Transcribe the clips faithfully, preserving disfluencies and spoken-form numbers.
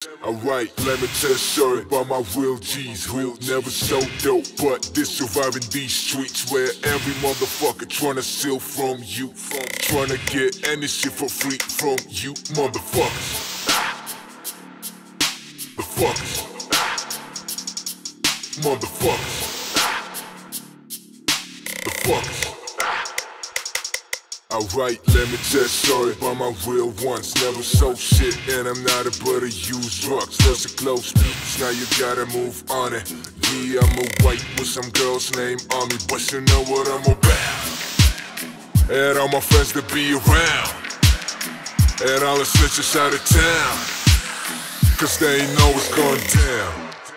Alright, let me tell a story about my real G's who never so dope, but they're surviving these streets where every motherfucker tryna steal from you, tryna get any shit for free from you motherfuckers. The fuckers. Motherfuckers. The fuckers. Alright, let me tell a story about my real ones. Never sold shit and I'm not about to use drugs. Lots of close beats, now you gotta move on it. Yeah, I'm a white with some girls named Army, but you know what I'm about. And all my friends to be around, and all the snitches out of town, cause they ain't know what's going down.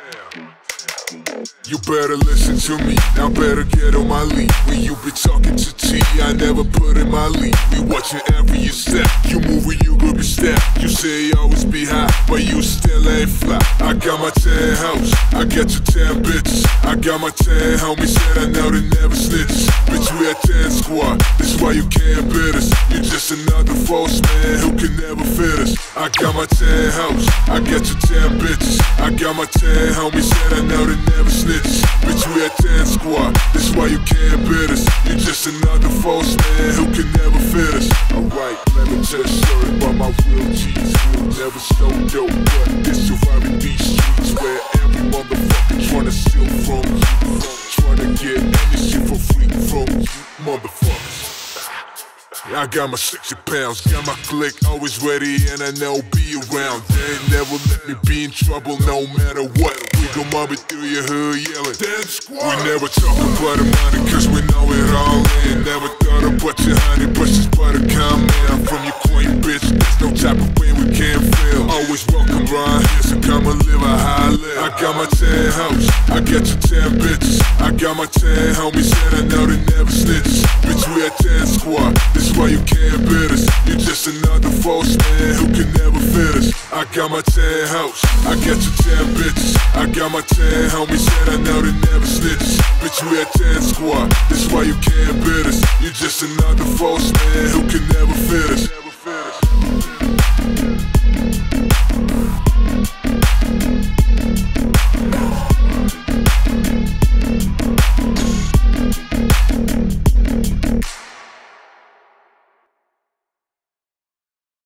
You better listen to me, I better get on my lead. When you be talking to T, I never put in my lead. We watching every you step, you move when you go be step. You say you always be high, but you still ain't fly. I got my ten hoes, I get your ten bitches. I got my ten homies, said I know they never snitches. Bitch, we a ten squad, this why you can't beat us. You just another false man who can never fit us. I got my ten hoes, I get your ten bitches. I got my ten homies, said I know they never snitches. Bitch, we a ten squad, this why you can't beat us. You just another false man who can never fit us. Alright, let me tell a story about my real G's who never so dope, but they're surviving these streets where every motherfucker tryna steal from you, tryna get any shit for free from you motherfuckers. I got my sixty pounds, got my clique always ready and I know be around. They ain't never let me be in trouble no matter what. We gon' mob it through your hood yelling dead squad. We never talk about the money cause we know it all in. Never thought about your honey but she's but a comment. I'm from your queen bitch, there's no type of pain we can't feel. Always welcome round here so come and live a high live. I got my ten hoes, I got your ten bitches. I got my ten homies and I know they never snitches. Bitch, we a ten squad, this why you can't beat us. You just another false man who can never fit us. I got my ten hoes, I got your ten bitches. I got my ten homies and I know they never snitches. Bitch, we a ten squad, this why you can't beat us. You just another false man who can never fit us.